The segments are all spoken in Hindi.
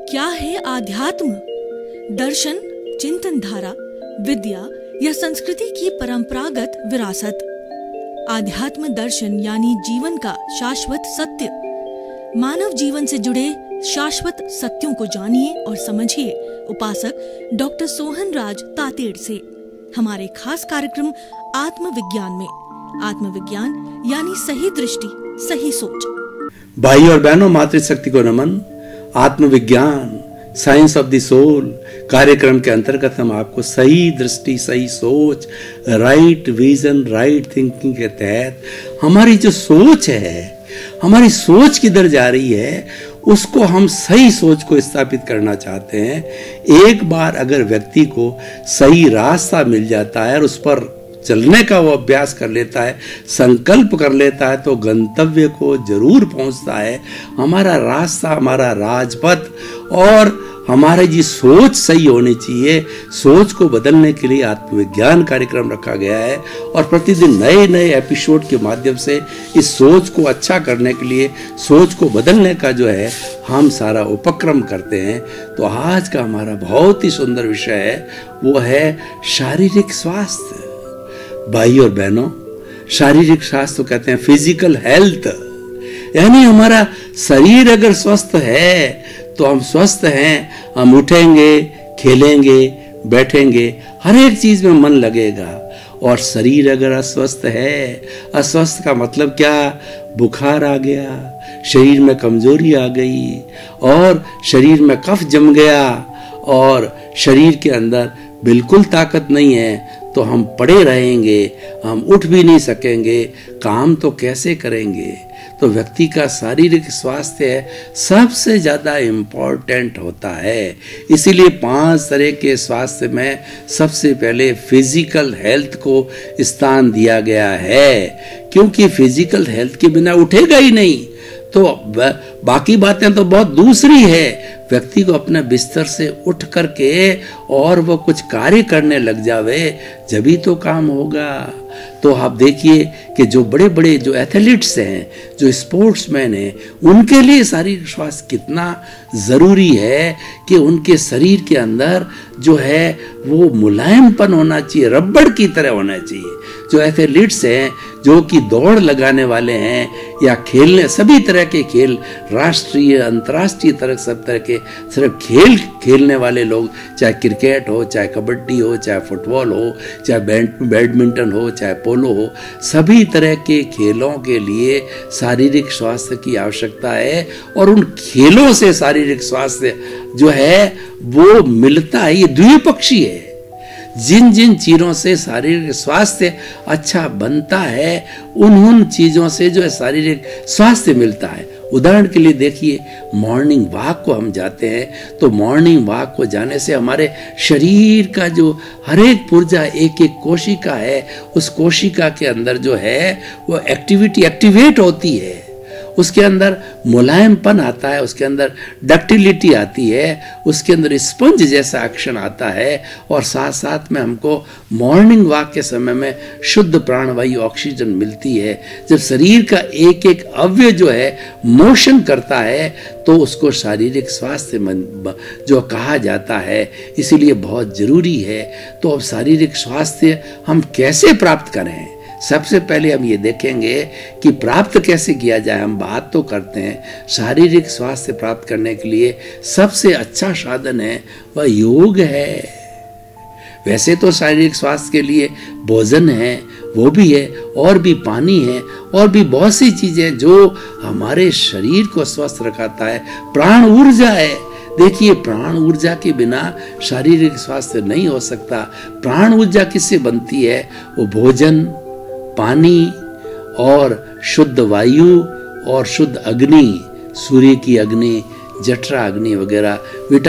क्या है आध्यात्म? दर्शन, चिंतन धारा, विद्या या संस्कृति की परंपरागत विरासत। आध्यात्म दर्शन यानी जीवन का शाश्वत सत्य। मानव जीवन से जुड़े शाश्वत सत्यों को जानिए और समझिए उपासक डॉक्टर सोहन राज तातेड़ से हमारे खास कार्यक्रम आत्मविज्ञान में। आत्मविज्ञान यानी सही दृष्टि, सही सोच। भाई और बहनों, मातृशक्ति को नमन। आत्मविज्ञान, साइंस ऑफ द सोल कार्यक्रम के अंतर्गत हम आपको सही दृष्टि, सही सोच, राइट विजन, राइट थिंकिंग के तहत हमारी जो सोच है, हमारी सोच किधर जा रही है, उसको हम सही सोच को स्थापित करना चाहते हैं। एक बार अगर व्यक्ति को सही रास्ता मिल जाता है और उस पर चलने का वो अभ्यास कर लेता है, संकल्प कर लेता है, तो गंतव्य को जरूर पहुंचता है। हमारा रास्ता, हमारा राजपथ और हमारी जी सोच सही होनी चाहिए। सोच को बदलने के लिए आत्मविज्ञान कार्यक्रम रखा गया है और प्रतिदिन नए नए एपिसोड के माध्यम से इस सोच को अच्छा करने के लिए, सोच को बदलने का जो है हम सारा उपक्रम करते हैं। तो आज का हमारा बहुत ही सुंदर विषय है, वो है शारीरिक स्वास्थ्य। भाई और बहनों, शारीरिक स्वास्थ्य कहते हैं फिजिकल हेल्थ, यानी हमारा शरीर अगर स्वस्थ है तो हम स्वस्थ हैं। हम उठेंगे, खेलेंगे, बैठेंगे, हर एक चीज में मन लगेगा। और शरीर अगर अस्वस्थ है, अस्वस्थ का मतलब क्या? बुखार आ गया, शरीर में कमजोरी आ गई और शरीर में कफ जम गया और शरीर के अंदर बिल्कुल ताकत नहीं है, तो हम पड़े रहेंगे, हम उठ भी नहीं सकेंगे, काम तो कैसे करेंगे? तो व्यक्ति का शारीरिक स्वास्थ्य सबसे ज्यादा इम्पोर्टेंट होता है। इसीलिए 5 तरह के स्वास्थ्य में सबसे पहले फिजिकल हेल्थ को स्थान दिया गया है, क्योंकि फिजिकल हेल्थ के बिना उठेगा ही नहीं। तो बाकी बातें तो बहुत दूसरी है। व्यक्ति को अपने बिस्तर से उठ करके और वो कुछ कार्य करने लग जावे, जभी तो काम होगा। तो आप देखिए कि जो बड़े बड़े जो एथलीट्स हैं, जो स्पोर्ट्समैन हैं, उनके लिए शारीरिक स्वास्थ्य कितना जरूरी है कि उनके शरीर के अंदर जो है वो मुलायमपन होना चाहिए, रबड़ की तरह होना चाहिए। जो एथलीट्स हैं, जो कि दौड़ लगाने वाले हैं या खेलने, सभी तरह के खेल, राष्ट्रीय अंतर्राष्ट्रीय तरह सब तरह के सिर्फ खेल खेलने वाले लोग, चाहे क्रिकेट हो, चाहे कबड्डी हो, चाहे फुटबॉल हो, चाहे बैडमिंटन हो, चाहे पोलो हो, सभी तरह के खेलों के लिए शारीरिक स्वास्थ्य की आवश्यकता है। और उन खेलों से शारीरिक स्वास्थ्य जो है वो मिलता है, ये द्विपक्षीय है। जिन जिन चीजों से शारीरिक स्वास्थ्य अच्छा बनता है, उन चीजों से जो है शारीरिक स्वास्थ्य मिलता है। उदाहरण के लिए देखिए, मॉर्निंग वॉक को हम जाते हैं, तो मॉर्निंग वॉक को जाने से हमारे शरीर का जो हर एक पुर्जा, एक एक कोशिका है, उस कोशिका के अंदर जो है वो एक्टिवेट होती है। उसके अंदर मुलायमपन आता है, उसके अंदर डक्टिलिटी आती है, उसके अंदर स्पंज जैसा एक्शन आता है। और साथ साथ में हमको मॉर्निंग वॉक के समय में शुद्ध प्राणवायु ऑक्सीजन मिलती है। जब शरीर का एक एक अवयव जो है मोशन करता है, तो उसको शारीरिक स्वास्थ्य जो कहा जाता है। इसीलिए बहुत जरूरी है। तो अब शारीरिक स्वास्थ्य हम कैसे प्राप्त करें? सबसे पहले हम ये देखेंगे कि प्राप्त कैसे किया जाए। हम बात तो करते हैं शारीरिक स्वास्थ्य प्राप्त करने के लिए सबसे अच्छा साधन है वह योग है। वैसे तो शारीरिक स्वास्थ्य के लिए भोजन है, वो भी है, और भी पानी है, और भी बहुत सी चीजें जो हमारे शरीर को स्वस्थ रखाता है। प्राण ऊर्जा है। देखिए, प्राण ऊर्जा के बिना शारीरिक स्वास्थ्य नहीं हो सकता। प्राण ऊर्जा किससे बनती है? वो भोजन, पानी और शुद्ध वायु और शुद्ध अग्नि, सूर्य की अग्नि, जठरा अग्नि वगैरह।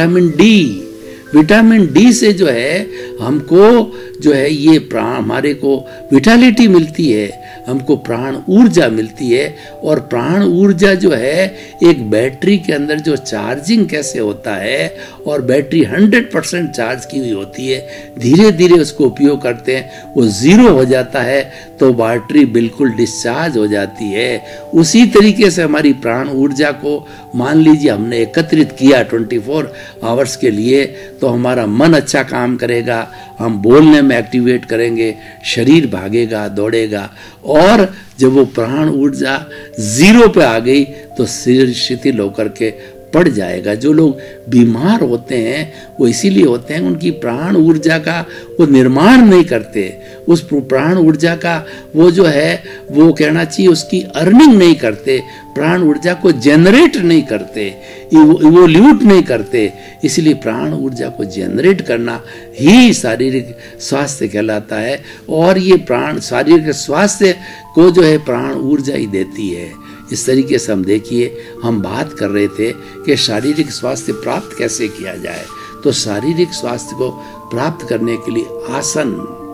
विटामिन डी से जो है हमको जो है ये प्राण, हमारे को विटालिटी मिलती है। हमको प्राण ऊर्जा मिलती है। और प्राण ऊर्जा जो है एक बैटरी के अंदर जो चार्जिंग कैसे होता है, और बैटरी 100% चार्ज की हुई होती है, धीरे धीरे उसको उपयोग करते हैं, वो 0 हो जाता है तो बैटरी बिल्कुल डिस्चार्ज हो जाती है। उसी तरीके से हमारी प्राण ऊर्जा को मान लीजिए हमने एकत्रित किया 24 आवर्स के लिए, तो हमारा मन अच्छा काम करेगा, हम बोलने में एक्टिवेट करेंगे, शरीर भागेगा दौड़ेगा। और जब वो प्राण ऊर्जा 0 पे आ गई तो शरीर शिथिल होकर के पड़ जाएगा। जो लोग बीमार होते हैं वो इसीलिए होते हैं, उनकी प्राण ऊर्जा का वो निर्माण नहीं करते, उस प्राण ऊर्जा का वो जो है वो कहना चाहिए उसकी अर्निंग नहीं करते, प्राण ऊर्जा को जनरेट नहीं करते, इवोल्यूट नहीं करते। इसलिए प्राण ऊर्जा को जनरेट करना ही शारीरिक स्वास्थ्य कहलाता है। और ये प्राण शारीरिक स्वास्थ्य को जो है प्राण ऊर्जा ही देती है। इस तरीके से हम देखिए, हम बात कर रहे थे कि शारीरिक स्वास्थ्य प्राप्त कैसे किया जाए। तो शारीरिक स्वास्थ्य को प्राप्त करने के लिए आसन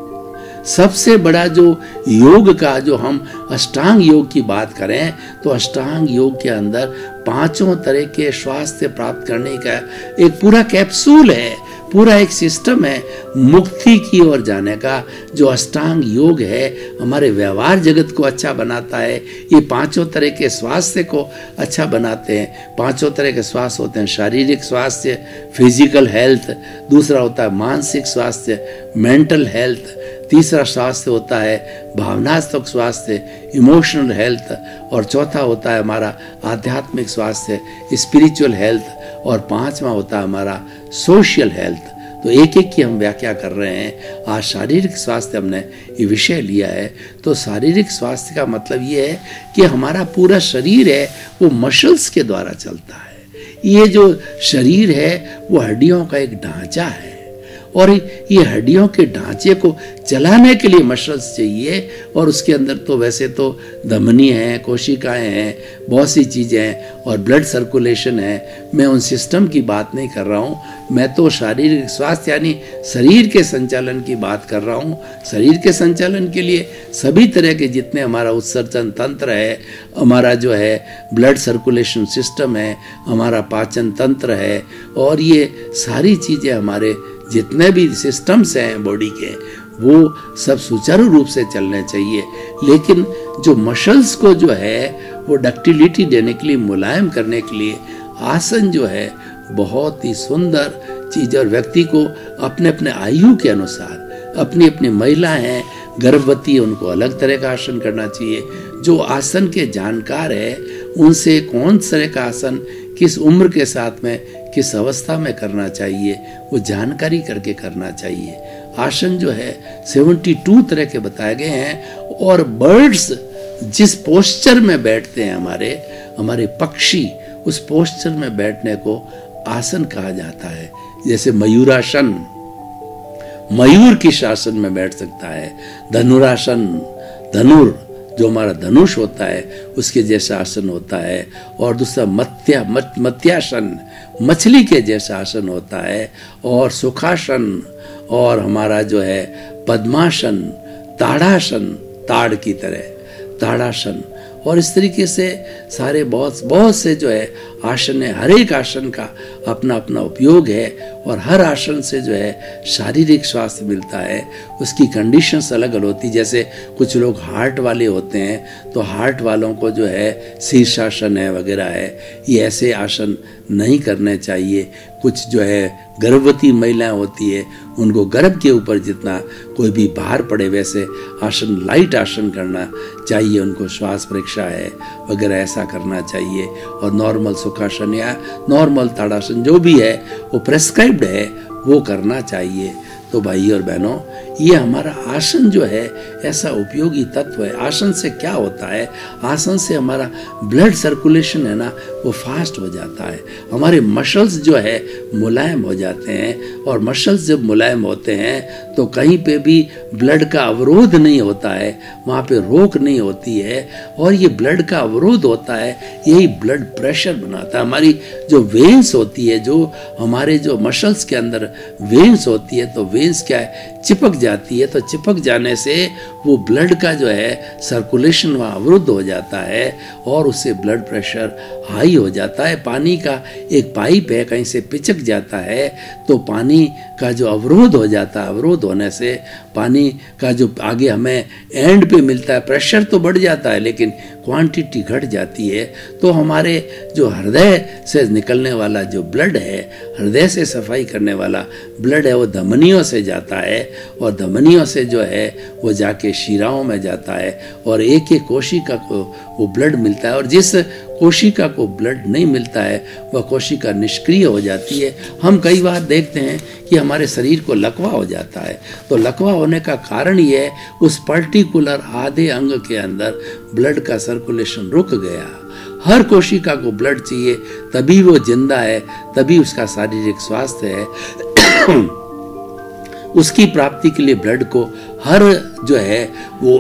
सबसे बड़ा, जो योग का जो हम अष्टांग योग की बात करें तो अष्टांग योग के अंदर 5 तरह के स्वास्थ्य प्राप्त करने का एक पूरा कैप्सूल है, पूरा एक सिस्टम है मुक्ति की ओर जाने का। जो अष्टांग योग है हमारे व्यवहार जगत को अच्छा बनाता है, ये 5 तरह के स्वास्थ्य को अच्छा बनाते हैं। 5 तरह के स्वास्थ्य होते हैं, शारीरिक स्वास्थ्य, फिजिकल हेल्थ, दूसरा होता है मानसिक स्वास्थ्य, मेंटल हेल्थ, तीसरा स्वास्थ्य होता है भावनात्मक स्वास्थ्य, इमोशनल हेल्थ, और चौथा होता है हमारा आध्यात्मिक स्वास्थ्य, स्पिरिचुअल हेल्थ, और 5वां होता है हमारा सोशल हेल्थ। तो एक एक की हम व्याख्या कर रहे हैं। आज शारीरिक स्वास्थ्य हमने ये विषय लिया है। तो शारीरिक स्वास्थ्य का मतलब ये है कि हमारा पूरा शरीर है वो मसल्स के द्वारा चलता है। ये जो शरीर है वो हड्डियों का एक ढांचा है, और ये हड्डियों के ढांचे को चलाने के लिए मसल्स चाहिए। और उसके अंदर तो वैसे तो धमनी है, कोशिकाएं हैं, बहुत सी चीज़ें हैं, और ब्लड सर्कुलेशन है। मैं उन सिस्टम की बात नहीं कर रहा हूँ, मैं तो शारीरिक स्वास्थ्य यानी शरीर के संचालन की बात कर रहा हूँ। शरीर के संचालन के लिए सभी तरह के जितने हमारा उत्सर्जन तंत्र है, हमारा जो है ब्लड सर्कुलेशन सिस्टम है, हमारा पाचन तंत्र है, और ये सारी चीज़ें हमारे जितने भी सिस्टम्स हैं बॉडी के वो सब सुचारू रूप से चलने चाहिए। लेकिन जो मसल्स को जो है वो डक्टिलिटी देने के लिए, मुलायम करने के लिए आसन जो है बहुत ही सुंदर चीज़। और व्यक्ति को अपने अपने आयु के अनुसार, अपनी अपनी महिला हैं गर्भवती, उनको अलग तरह का आसन करना चाहिए। जो आसन के जानकार है उनसे कौन तरह का आसन किस उम्र के साथ में किस अवस्था में करना चाहिए वो जानकारी करके करना चाहिए। आसन जो है 72 तरह के बताए गए हैं। और बर्ड्स जिस पोस्चर में बैठते हैं, हमारे पक्षी उस पोस्चर में बैठने को आसन कहा जाता है। जैसे मयूरासन, मयूर किस आसन में बैठ सकता है, धनुरासन, धनुर जो हमारा धनुष होता है उसके जैसा आसन होता है, और दूसरा मत्यासन, मछली के जैसा आसन होता है, और सुखासन, और हमारा जो है पद्मासन, ताड़ासन, ताड़ की तरह ताड़ासन। और इस तरीके से सारे बहुत से जो है आसन है। हर एक आसन का अपना अपना उपयोग है, और हर आसन से जो है शारीरिक स्वास्थ्य मिलता है। उसकी कंडीशंस अलग अलग होती। जैसे कुछ लोग हार्ट वाले होते हैं तो हार्ट वालों को जो है शीर्षासन है वगैरह है, ये ऐसे आसन नहीं करने चाहिए। कुछ जो है गर्भवती महिलाएं होती है उनको गर्भ के ऊपर जितना कोई भी भार पड़े वैसे आसन, लाइट आसन करना चाहिए। उनको श्वास परीक्षा है वगैरह ऐसा करना चाहिए। और नॉर्मल सुखासन या नॉर्मल ताड़ासन जो भी है वो प्रेस्क्राइब्ड है वो करना चाहिए। तो भाई और बहनों, ये हमारा आसन जो है ऐसा उपयोगी तत्व है। आसन से क्या होता है, आसन से हमारा ब्लड सर्कुलेशन है ना वो फास्ट हो जाता है। हमारे मसल्स जो है मुलायम हो जाते हैं, और मसल्स जब मुलायम होते हैं तो कहीं पे भी ब्लड का अवरोध नहीं होता है, वहाँ पे रोक नहीं होती है। और ये ब्लड का अवरोध होता है, यही ब्लड प्रेशर बनाता है। हमारी जो वेन्स होती है, जो हमारे जो मसल्स के अंदर वेन्स होती है, तो वेन्स क्या है चिपक जाती है, तो चिपक जाने से वो ब्लड का जो है सर्कुलेशन वहाँ अवरुद्ध हो जाता है और उससे ब्लड प्रेशर हाई हो जाता है। पानी का एक पाइप है, कहीं से पिचक जाता है तो पानी का जो अवरोध हो जाता है, अवरोध होने से पानी का जो आगे हमें एंड पे मिलता है, प्रेशर तो बढ़ जाता है लेकिन क्वांटिटी घट जाती है। तो हमारे जो हृदय से निकलने वाला जो ब्लड है, हृदय से सफाई करने वाला ब्लड है, वो धमनियों से जाता है और धमनियों से जो है वो जाके शिराओं में जाता है और एक एक कोशिका को वो ब्लड मिलता है। और जिस कोशिका को ब्लड नहीं मिलता है वह कोशिका निष्क्रिय हो जाती है। हम कई बार देखते हैं कि हमारे शरीर को लकवा हो जाता है, तो लकवा होने का कारण ये है उस पर्टिकुलर आधे अंग के अंदर ब्लड का सर्कुलेशन रुक गया। हर कोशिका को ब्लड चाहिए, तभी वो जिंदा है, तभी उसका शारीरिक स्वास्थ्य है। उसकी प्राप्ति के लिए ब्लड को हर जो है वो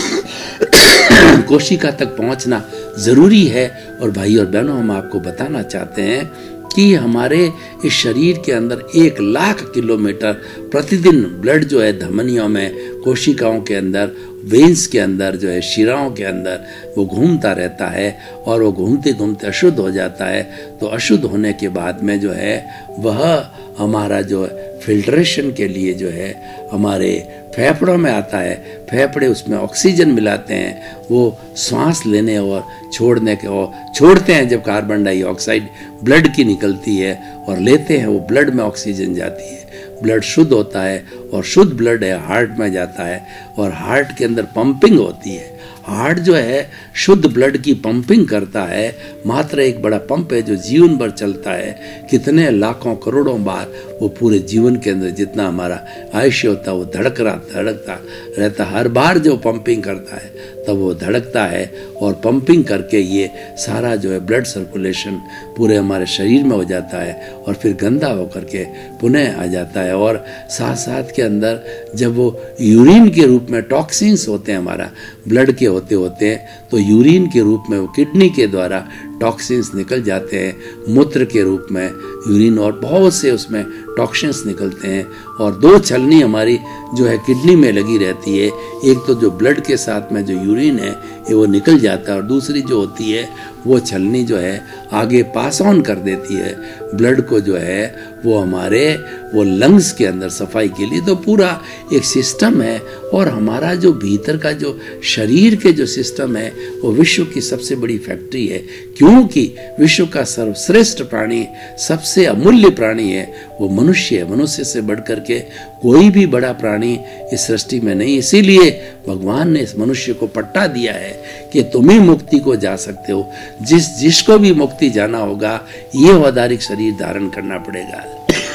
कोशिका तक पहुंचना जरूरी है। और भाई और बहनों, हम आपको बताना चाहते हैं कि हमारे इस शरीर के अंदर 1,00,000 किलोमीटर प्रतिदिन ब्लड जो है धमनियों में, कोशिकाओं के अंदर, वेन्स के अंदर जो है, शिराओं के अंदर वो घूमता रहता है और वो घूमते घूमते अशुद्ध हो जाता है। तो अशुद्ध होने के बाद में जो है वह हमारा जो फिल्ट्रेशन के लिए जो है हमारे फेफड़ों में आता है। फेफड़े उसमें ऑक्सीजन मिलाते हैं, वो सांस लेने और छोड़ने के और छोड़ते हैं जब कार्बन डाइऑक्साइड ब्लड की निकलती है और लेते हैं, वो ब्लड में ऑक्सीजन जाती है, ब्लड शुद्ध होता है और शुद्ध ब्लड है हार्ट में जाता है और हार्ट के अंदर पंपिंग होती है। हार्ट जो है शुद्ध ब्लड की पंपिंग करता है। मात्र एक बड़ा पंप है जो जीवन भर चलता है, कितने लाखों करोड़ों बार वो पूरे जीवन के अंदर जितना हमारा आयुष्य होता है वो धड़कता रहता। हर बार जो पंपिंग करता है तब वो धड़कता है और पंपिंग करके ये सारा जो है ब्लड सर्कुलेशन पूरे हमारे शरीर में हो जाता है और फिर गंदा होकर के पुनः आ जाता है। और साथ साथ के अंदर जब वो यूरिन के रूप में टॉक्सिन्स होते हैं हमारा ब्लड के होते हैं, तो यूरिन के रूप में वो किडनी के द्वारा टॉक्सिन्स निकल जाते हैं, मूत्र के रूप में यूरिन और बहुत से उसमें टॉक्सिन्स निकलते हैं। और 2 छलनी हमारी जो है किडनी में लगी रहती है, एक तो जो ब्लड के साथ में जो यूरिन है ये वो निकल जाता है और दूसरी जो होती है वो छलनी जो है आगे पास ऑन कर देती है ब्लड को जो है वो हमारे वो लंग्स के अंदर सफाई के लिए। तो पूरा एक सिस्टम है और हमारा जो भीतर का जो शरीर के जो सिस्टम है वो विश्व की सबसे बड़ी फैक्ट्री है, क्योंकि विश्व का सर्वश्रेष्ठ प्राणी, सबसे अमूल्य प्राणी है वो मनुष्य है। मनुष्य से बढ़कर के कोई भी बड़ा प्राणी इस सृष्टि में नहीं। इसीलिए भगवान ने इस मनुष्य को पट्टा दिया है कि तुम ही मुक्ति को जा सकते हो। जिसको भी मुक्ति जाना होगा ये वैधारिक शरीर धारण करना पड़ेगा।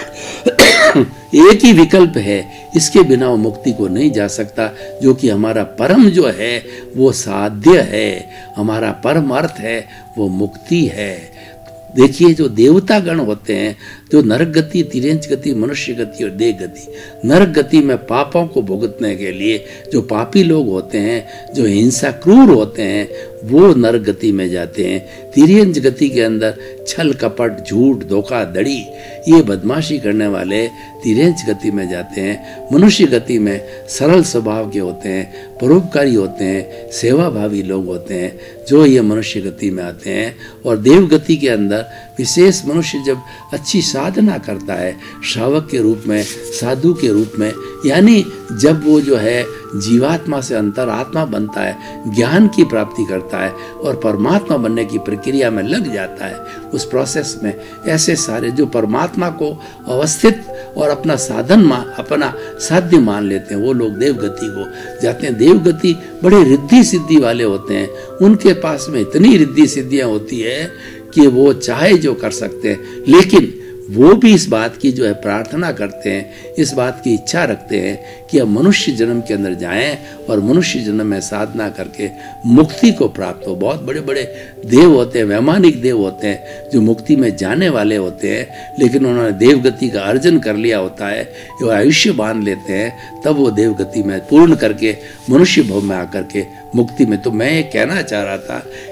एक ही विकल्प है, इसके बिना वो मुक्ति को नहीं जा सकता, जो कि हमारा परम जो है वो साध्य है, हमारा परम अर्थ है वो मुक्ति है। देखिए जो देवता गण होते हैं, जो नरक गति, तिर्यंच गति, मनुष्य गति और देह गति, नरक गति में पापों को भुगतने के लिए जो पापी लोग होते हैं, जो हिंसा क्रूर होते हैं, वो नरक गति में जाते हैं। तिर्यंच गति के अंदर छल कपट, झूठ, धोखाधड़ी, ये बदमाशी करने वाले तिर्यंच गति में जाते हैं। मनुष्य गति में सरल स्वभाव के होते हैं, परोपकारी होते हैं, सेवाभावी लोग होते हैं, जो ये मनुष्य गति में आते हैं। और देव गति के अंदर विशेष मनुष्य जब अच्छी साधना करता है, श्रावक के रूप में, साधु के रूप में, यानी जब वो जो है जीवात्मा से अंतरात्मा बनता है, ज्ञान की प्राप्ति करता है और परमात्मा बनने की प्रक्रिया में लग जाता है, उस प्रोसेस में ऐसे सारे जो परमात्मा को अवस्थित और अपना साधन अपना साध्य मान लेते हैं, वो लोग देवगति को जाते हैं। देवगति बड़े रिद्धि सिद्धि वाले होते हैं, उनके पास में इतनी रिद्धि सिद्धियां होती है कि वो चाहे जो कर सकते हैं, लेकिन वो भी इस बात की जो है प्रार्थना करते हैं, इस बात की इच्छा रखते हैं कि अब मनुष्य जन्म के अंदर जाएं और मनुष्य जन्म में साधना करके मुक्ति को प्राप्त हो। बहुत बड़े बड़े देव होते हैं, वैमानिक देव होते हैं, जो मुक्ति में जाने वाले होते हैं, लेकिन उन्होंने देवगति का अर्जन कर लिया होता है, वो आयुष्य बांध लेते हैं, तब वो देवगति में पूर्ण करके मनुष्य भव में आकर के मुक्ति में। तो मैं ये कहना चाह रहा था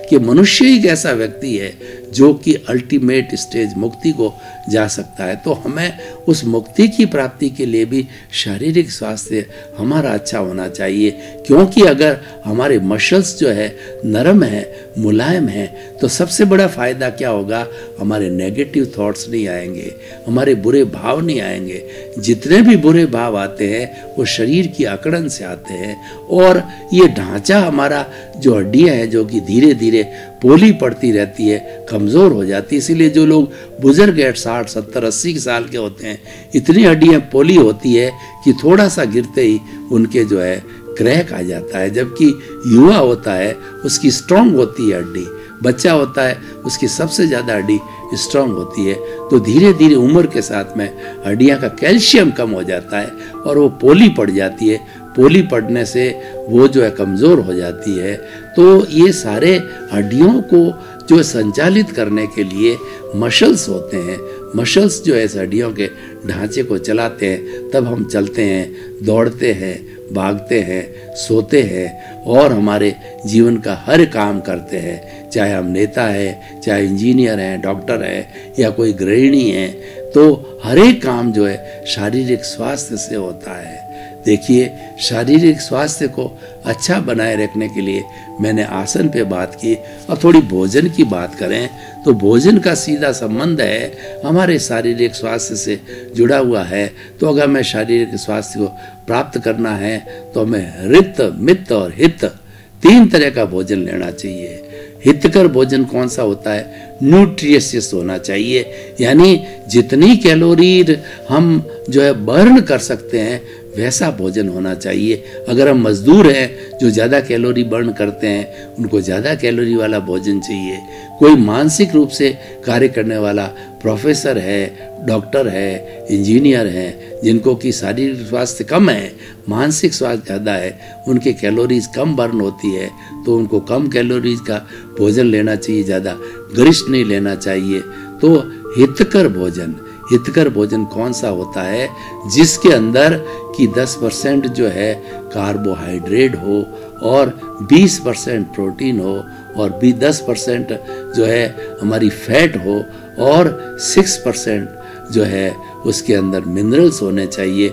कि मनुष्य ही एक ऐसा व्यक्ति है जो कि अल्टीमेट स्टेज मुक्ति को जा सकता है। तो हमें उस मुक्ति की प्राप्ति के लिए भी शारीरिक स्वास्थ्य हमारा अच्छा होना चाहिए, क्योंकि अगर हमारे मसल्स जो है नरम है, मुलायम है, तो सबसे बड़ा फायदा क्या होगा, हमारे नेगेटिव थॉट्स नहीं आएंगे, हमारे बुरे भाव नहीं आएंगे। जितने भी बुरे भाव आते हैं वो शरीर की अकड़न से आते हैं, और ये ढांचा हमारा जो हड्डियां हैं जो कि धीरे धीरे पोली पड़ती रहती है, कमज़ोर हो जाती है। इसीलिए जो लोग बुजुर्ग 60, 70, 80 साल के होते हैं, इतनी हड्डियां पोली होती है कि थोड़ा सा गिरते ही उनके जो है क्रैक आ जाता है। जबकि युवा होता है उसकी स्ट्रांग होती है हड्डी, बच्चा होता है उसकी सबसे ज़्यादा हड्डी स्ट्रांग होती है। तो धीरे धीरे उम्र के साथ में हड्डियां का कैल्शियम कम हो जाता है और वो पोली पड़ जाती है। पोली पड़ने से वो जो है कमज़ोर हो जाती है। तो ये सारे हड्डियों को जो संचालित करने के लिए मसल्स होते हैं, मसल्स जो है इस हड्डियों के ढांचे को चलाते हैं। तब हम चलते हैं, दौड़ते हैं, भागते हैं, सोते हैं और हमारे जीवन का हर काम करते हैं। चाहे हम नेता है, चाहे इंजीनियर हैं, डॉक्टर है या कोई गृहिणी है, तो हर एक काम जो है शारीरिक स्वास्थ्य से होता है। देखिए, शारीरिक स्वास्थ्य को अच्छा बनाए रखने के लिए मैंने आसन पे बात की। अब थोड़ी भोजन की बात करें तो भोजन का सीधा संबंध है हमारे शारीरिक स्वास्थ्य से जुड़ा हुआ है। तो अगर हमें शारीरिक स्वास्थ्य को प्राप्त करना है तो हमें रित, मित और हित 3 तरह का भोजन लेना चाहिए। हितकर भोजन कौन सा होता है? न्यूट्रिशियस होना चाहिए, यानी जितनी कैलोरी हम जो है बर्न कर सकते हैं वैसा भोजन होना चाहिए। अगर हम मजदूर हैं जो ज़्यादा कैलोरी बर्न करते हैं, उनको ज़्यादा कैलोरी वाला भोजन चाहिए। कोई मानसिक रूप से कार्य करने वाला प्रोफेसर है, डॉक्टर है, इंजीनियर है, जिनको कि शारीरिक स्वास्थ्य कम है, मानसिक स्वास्थ्य ज़्यादा है, उनके कैलोरीज कम बर्न होती है, तो उनको कम कैलोरीज का भोजन लेना चाहिए, ज़्यादा गरिष्ठ नहीं लेना चाहिए। तो हितकर भोजन, हितकर भोजन कौन सा होता है? जिसके अंदर कि 10% जो है कार्बोहाइड्रेट हो और 20% प्रोटीन हो और भी 10% जो है हमारी फैट हो और 6% जो है उसके अंदर मिनरल्स होने चाहिए,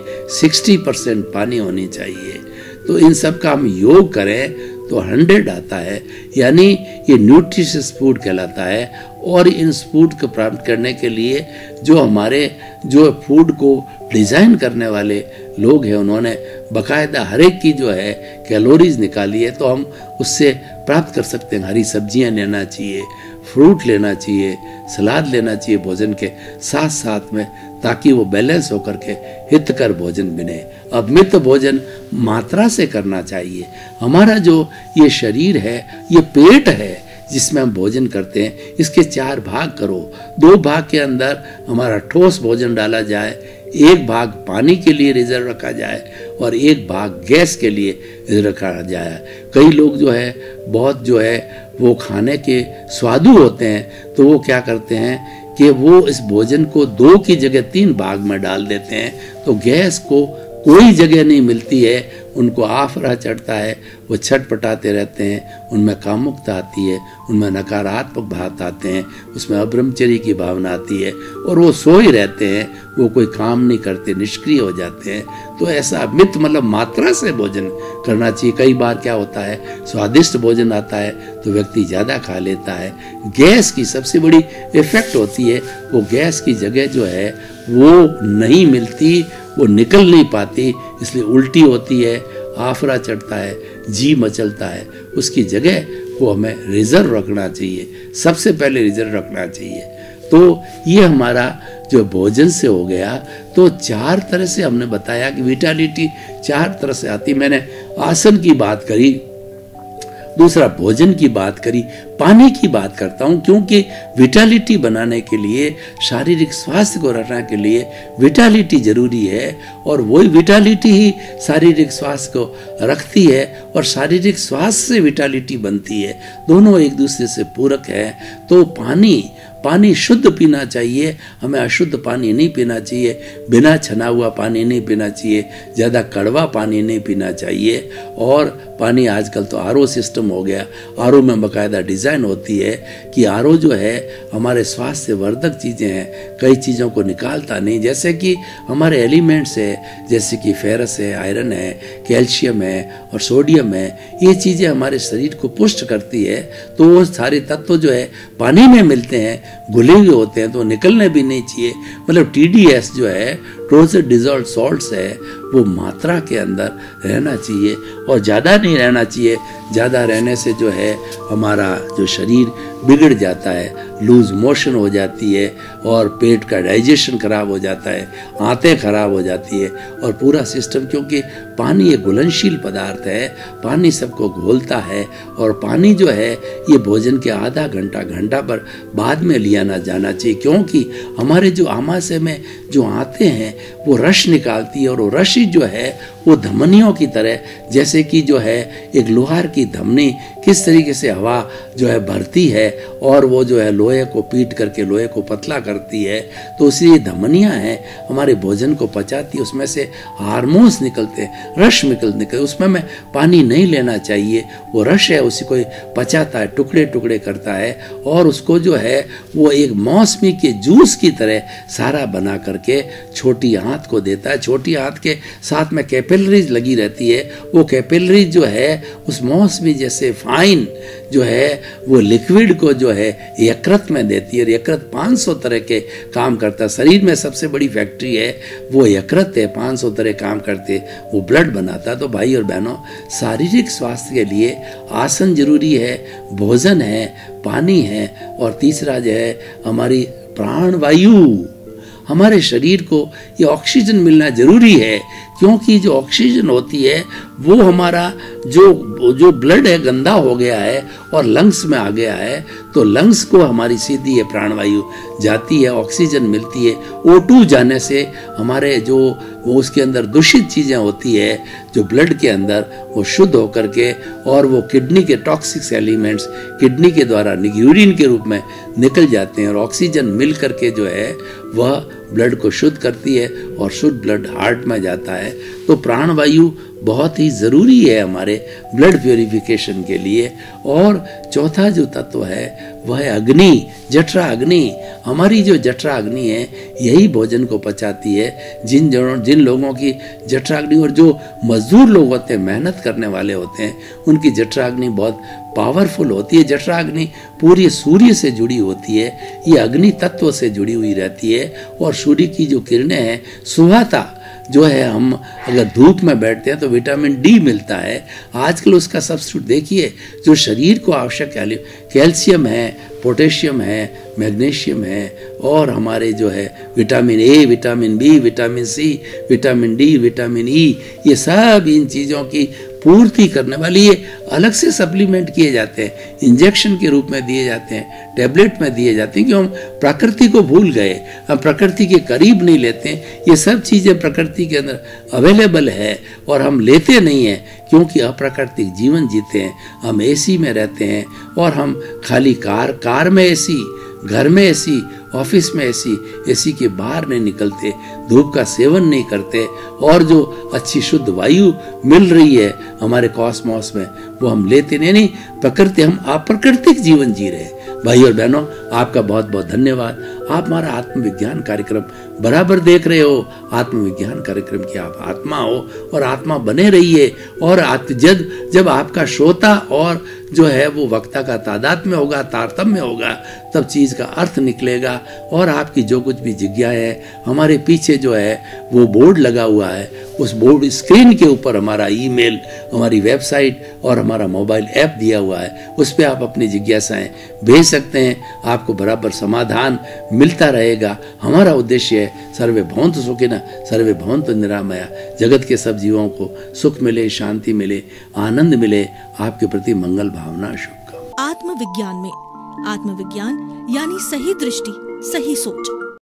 60% पानी होनी चाहिए। तो इन सब का हम योग करें तो 100 आता है, यानी ये न्यूट्रिशियस फूड कहलाता है। और इन फूड को प्राप्त करने के लिए जो हमारे जो फूड को डिज़ाइन करने वाले लोग हैं, उन्होंने बाकायदा हर एक की जो है कैलोरीज निकाली है, तो हम उससे प्राप्त कर सकते हैं। हरी सब्जियां लेना चाहिए, फ्रूट लेना चाहिए, सलाद लेना चाहिए भोजन के साथ साथ में, ताकि वो बैलेंस होकर के हितकर भोजन बने। अब मित भोजन मात्रा से करना चाहिए। हमारा जो ये शरीर है, ये पेट है जिसमें हम भोजन करते हैं, इसके 4 भाग करो। 2 भाग के अंदर हमारा ठोस भोजन डाला जाए, 1 भाग पानी के लिए रिजर्व रखा जाए और 1 भाग गैस के लिए रखा जाए। कई लोग जो है बहुत जो है वो खाने के स्वादु होते हैं, तो वो क्या करते हैं कि वो इस भोजन को 2 की जगह 3 भाग में डाल देते हैं, तो गैस को कोई जगह नहीं मिलती है, उनको आफरा चढ़ता है, वो छटपटाते रहते हैं, उनमें कामुकता आती है, उनमें नकारात्मक भाव आते हैं, उसमें अब्रह्मचर्य की भावना आती है और वो सोए रहते हैं, वो कोई काम नहीं करते, निष्क्रिय हो जाते हैं। तो ऐसा मित मतलब मात्रा से भोजन करना चाहिए। कई बार क्या होता है, स्वादिष्ट भोजन आता है तो व्यक्ति ज़्यादा खा लेता है। गैस की सबसे बड़ी इफेक्ट होती है, वो गैस की जगह जो है वो नहीं मिलती, वो निकल नहीं पाती, इसलिए उल्टी होती है, आफरा चढ़ता है, जी मचलता है। उसकी जगह को हमें रिजर्व रखना चाहिए, सबसे पहले रिजर्व रखना चाहिए। तो ये हमारा जो भोजन से हो गया। तो 4 तरह से हमने बताया कि विटालिटी 4 तरह से आती। मैंने आसन की बात करी, दूसरा भोजन की बात करी, पानी की बात करता हूँ, क्योंकि विटालिटी बनाने के लिए, शारीरिक स्वास्थ्य को रखने के लिए विटालिटी जरूरी है, और वही विटालिटी ही शारीरिक स्वास्थ्य को रखती है और शारीरिक स्वास्थ्य से विटालिटी बनती है। दोनों एक दूसरे से पूरक है। तो पानी शुद्ध पीना चाहिए, हमें अशुद्ध पानी नहीं पीना चाहिए, बिना छना हुआ पानी नहीं पीना चाहिए, ज़्यादा कड़वा पानी नहीं पीना चाहिए। और पानी आजकल तो आरओ सिस्टम हो गया, आरओ में बाकायदा डिज़ाइन होती है कि आरओ जो है हमारे स्वास्थ्य वर्धक चीज़ें हैं, कई चीज़ों को निकालता नहीं, जैसे कि हमारे एलिमेंट्स है, जैसे कि फेरस है, आयरन है, कैल्शियम है और सोडियम है। ये चीज़ें हमारे शरीर को पुष्ट करती है। तो वो सारे तत्व जो है पानी में मिलते हैं, घुले हुए होते हैं, तो निकलने भी नहीं चाहिए। मतलब TDS जो है, टोटल डिजॉल्व सॉल्ट्स है, वो मात्रा के अंदर रहना चाहिए और ज़्यादा नहीं रहना चाहिए। ज़्यादा रहने से जो है हमारा जो शरीर बिगड़ जाता है, लूज मोशन हो जाती है और पेट का डाइजेशन खराब हो जाता है, आंतें खराब हो जाती है और पूरा सिस्टम, क्योंकि पानी एक घुलनशील पदार्थ है, पानी सबको घोलता है। और पानी जो है ये भोजन के आधा घंटा पर बाद में लिया ना जाना चाहिए, क्योंकि हमारे जो आमाशय में जो आंतें हैं वो रस निकालती है और वो रस जो है वो धमनियों की तरह, जैसे कि जो है एक लोहार की धमनी किस तरीके से हवा जो है भरती है और वो जो है लोहे को पीट करके लोहे को पतला करती है, तो उसी धमनियाँ हैं हमारे भोजन को पचाती है, उसमें से हार्मोन्स निकलते हैं, रस निकलते, उसमें में पानी नहीं लेना चाहिए। वो रस है उसी को पचाता है, टुकड़े टुकड़े करता है और उसको जो है वो एक मौसमी के जूस की तरह सारा बना करके छोटी आंत को देता है। छोटी आंत के साथ में कैपिलरीज लगी रहती है, वो कैपिलरीज जो है उस मौसमी जैसे फाइन जो है वो लिक्विड को जो है यकृत में देती है। यकृत 500 तरह के काम करता है, शरीर में सबसे बड़ी फैक्ट्री है वो यकृत है, 500 तरह काम करते, वो ब्लड बनाता है। तो भाई और बहनों, शारीरिक स्वास्थ्य के लिए आसन जरूरी है, भोजन है, पानी है और तीसरा जो है हमारी प्राणवायु, हमारे शरीर को ये ऑक्सीजन मिलना जरूरी है, क्योंकि जो ऑक्सीजन होती है वो हमारा जो ब्लड है गंदा हो गया है और लंग्स में आ गया है, तो लंग्स को हमारी सीधी है प्राणवायु जाती है, ऑक्सीजन मिलती है। O2 जाने से हमारे जो वो उसके अंदर दूषित चीज़ें होती है जो ब्लड के अंदर, वो शुद्ध होकर के और वो किडनी के टॉक्सिक एलिमेंट्स किडनी के द्वारा यूरिन के रूप में निकल जाते हैं और ऑक्सीजन मिल करके जो है वह ब्लड को शुद्ध करती है और शुद्ध ब्लड हार्ट में जाता है। तो प्राणवायु बहुत ही ज़रूरी है हमारे ब्लड प्योरिफिकेशन के लिए। और चौथा जो तत्व है वह है अग्नि, जठरा अग्नि। हमारी जो जठरा अग्नि है यही भोजन को पचाती है। जिन लोगों की जठरा अग्नि, और जो मजदूर लोग होते हैं, मेहनत करने वाले होते हैं, उनकी जठरा अग्नि बहुत पावरफुल होती है। जठरा अग्नि पूरी सूर्य से जुड़ी होती है, ये अग्नि तत्व से जुड़ी हुई रहती है और सूर्य की जो किरणें हैं, सुहाता जो है, हम अगर धूप में बैठते हैं तो विटामिन डी मिलता है। आजकल उसका सब्स्टिट्यूट देखिए, जो शरीर को आवश्यक कैल्शियम है, पोटेशियम है, मैग्नीशियम है और हमारे जो है vitamin A, vitamin B, vitamin C, vitamin D, vitamin E, ये सब इन चीज़ों की पूर्ति करने वाली ये अलग से सप्लीमेंट किए जाते हैं, इंजेक्शन के रूप में दिए जाते हैं, टैबलेट में दिए जाते हैं, क्योंकि हम प्रकृति को भूल गए, हम प्रकृति के करीब नहीं लेते हैं। ये सब चीज़ें प्रकृति के अंदर अवेलेबल है और हम लेते नहीं हैं, क्योंकि अप्राकृतिक जीवन जीते हैं। हम एसी में रहते हैं और हम खाली कार में एसी, घर में एसी, ऑफिस में एसी के बाहर नहीं निकलते, धूप का सेवन नहीं करते और जो अच्छी शुद्ध वायु मिल रही है हमारे कॉस्मॉस में वो हम लेते नहीं। प्रकृति, हम अप्राकृतिक जीवन जी रहे हैं। भाई और बहनों, आपका बहुत बहुत धन्यवाद। आप हमारा आत्मविज्ञान कार्यक्रम बराबर देख रहे हो। आत्मविज्ञान कार्यक्रम की आप आत्मा हो और आत्मा बने रहिए। और जब आपका श्रोता और जो है वो वक्ता का तादाद में होगा, तारतम्य होगा, तब चीज़ का अर्थ निकलेगा और आपकी जो कुछ भी जिज्ञा है, हमारे पीछे जो है वो बोर्ड लगा हुआ है, उस बोर्ड स्क्रीन के ऊपर हमारा ईमेल, हमारी वेबसाइट और हमारा मोबाइल ऐप दिया हुआ है, उस पर आप अपनी जिज्ञासाएं भेज सकते हैं। आपको बराबर समाधान मिलता रहेगा। हमारा उद्देश्य है सर्वे भवन्तु सुखिनः सर्वे भवन्तु निरामया, जगत के सब जीवों को सुख मिले, शांति मिले, आनंद मिले। आपके प्रति मंगल भावना, शुभकामना। आत्मविज्ञान में आत्मविज्ञान यानी सही दृष्टि, सही सोच।